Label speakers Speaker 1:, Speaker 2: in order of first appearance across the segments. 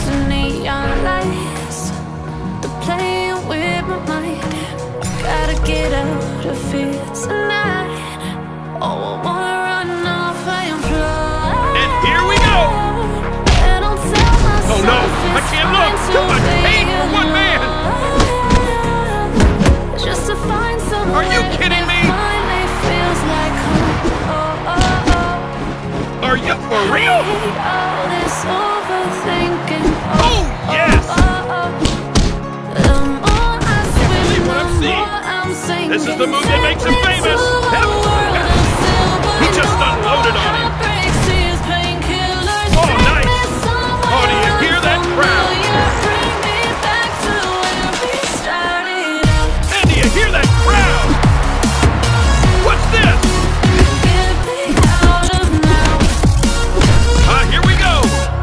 Speaker 1: chasing neon lights. They're playing with my mind. Gotta get out of here tonight. Oh, I wanna run off and fly.
Speaker 2: And here we go! Oh no, I can't look! Too much pain for one man!
Speaker 1: Just to find someone.
Speaker 2: Are you kidding me?
Speaker 1: Feels like
Speaker 2: Are you for real?
Speaker 1: all this overthinking.
Speaker 2: Oh, yes!
Speaker 1: The more I
Speaker 2: Can't believe
Speaker 1: swim,
Speaker 2: what I'm
Speaker 1: the
Speaker 2: seeing.
Speaker 1: more I'm sinking.
Speaker 2: This is the move that makes him famous. He just unloaded on him. Oh, nice! Oh, do you hear that crowd? And do you hear that crowd? What's this? Here we go!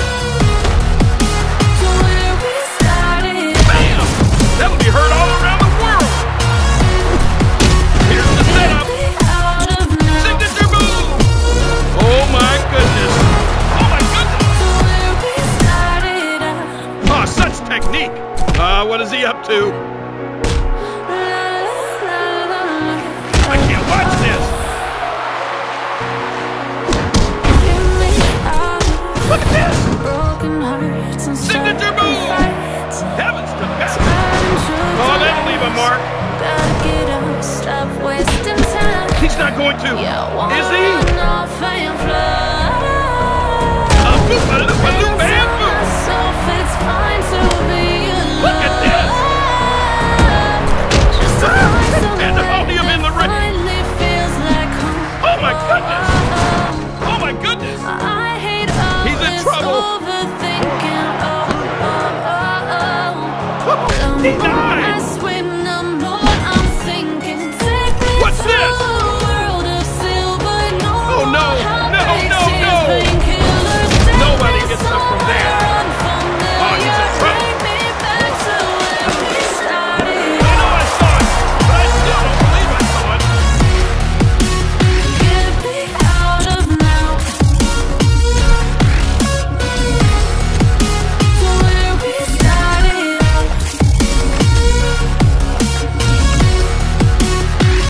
Speaker 2: Bam! That'll be heard all around the world! Here's the setup! Signature move! Oh my goodness! Oh my goodness! Oh, such technique! What is he up to? I can't watch this! Look at this! Signature move! Heavens to best! Oh, that'll leave a mark! He's not going to! Is